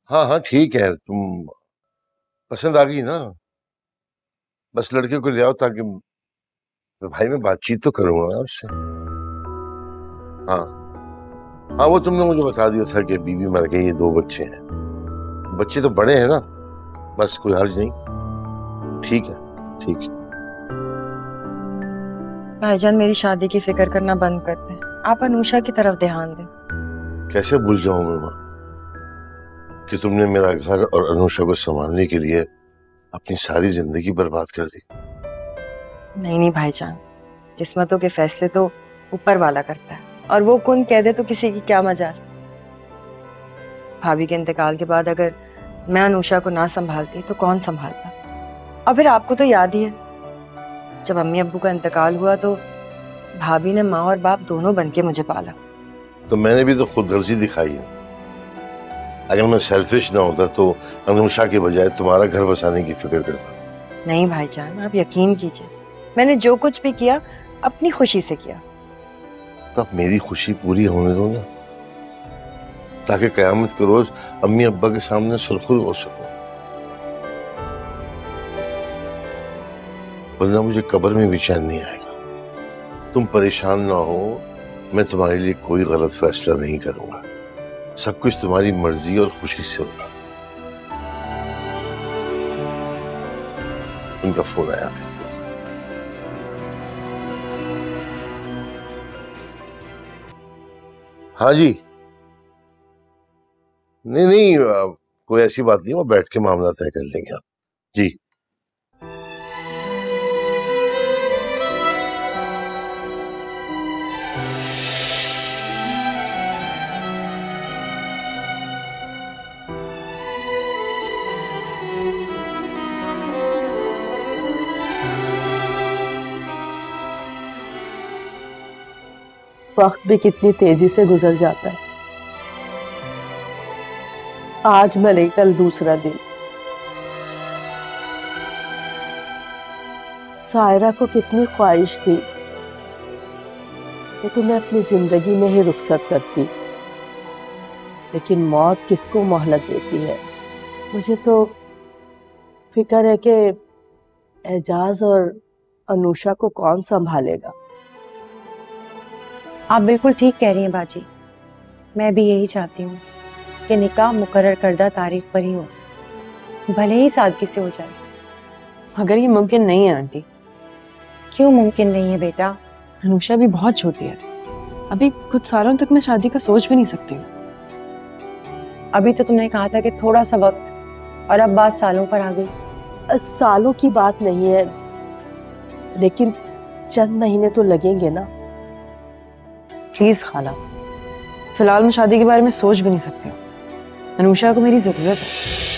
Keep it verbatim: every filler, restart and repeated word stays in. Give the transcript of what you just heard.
हाँ हाँ ठीक है, तुम पसंद आ गई ना, बस लड़के को ले आओ ताकि भाई मैं बातचीत तो करूंगा ना उससे। हाँ हाँ, वो तुमने मुझे बता दिया था कि बीवी मर गई, ये दो बच्चे हैं। बच्चे तो बड़े हैं ना, बस कोई हर्ज नहीं। ठीक है ठीक है। भाईजान मेरी शादी की फिक्र करना बंद कर दें, आप अनुषा की तरफ ध्यान दें। कैसे भूल जाऊं मैं मां कि तुमने मेरा घर और अनुषा को संभालने के लिए अपनी सारी जिंदगी बर्बाद कर दी। नहीं नहीं भाईजान, किस्मतों के फैसले तो ऊपर वाला करता है, और वो कौन कह दे तो किसी की क्या मजाल। भाभी के इंतकाल के बाद अगर मैं अनुषा को ना संभालती तो कौन संभालता। और फिर आपको तो याद ही है, जब अम्मी अब्बू का इंतकाल हुआ तो भाभी ने माँ और बाप दोनों बन के मुझे पाला। तो मैंने भी तो खुदगर्जी दिखाई है। अगर मैं सेल्फिश ना होता तो अनुषा के बजाय तुम्हारा घर बसाने की फिक्र करता। नहीं भाईजान, आप यकीन कीजिए, मैंने जो कुछ भी किया अपनी खुशी से किया। तो अब मेरी खुशी पूरी होने दो ना, ताकि कयामत के रोज अम्मी अब्बा के सामने सुरखुर हो सकूं, वरना मुझे कब्र में भी चैन नहीं आएगा। तुम परेशान ना हो, मैं तुम्हारे लिए कोई गलत फैसला नहीं करूंगा, सब कुछ तुम्हारी मर्जी और खुशी से होगा। उनका फोन आया। हाँ जी। नहीं नहीं, कोई ऐसी बात नहीं, वो बैठ के मामला तय कर लेंगे। जी वक्त भी कितनी तेजी से गुजर जाता है। आज भले कल दूसरा दिन। सायरा को कितनी ख्वाहिश थी कि तुम्हें अपनी जिंदगी में ही रुखसत करती, लेकिन मौत किसको मोहलत देती है। मुझे तो फिक्र है कि एजाज और अनुषा को कौन संभालेगा। आप बिल्कुल ठीक कह रही हैं बाजी, मैं भी यही चाहती हूँ कि निकाह मुकर्रर करदा तारीख पर ही हो, भले ही सादगी से हो जाए। मगर ये मुमकिन नहीं है आंटी। क्यों मुमकिन नहीं है बेटा? अनुषा भी बहुत छोटी है, अभी कुछ सालों तक मैं शादी का सोच भी नहीं सकती हूँ। अभी तो तुमने कहा था कि थोड़ा सा वक्त, और अब बात सालों पर आ गई। सालों की बात नहीं है, लेकिन चंद महीने तो लगेंगे ना। प्लीज खाला, फिलहाल मैं शादी के बारे में सोच भी नहीं सकती हूँ। अनुषा को मेरी जरूरत है।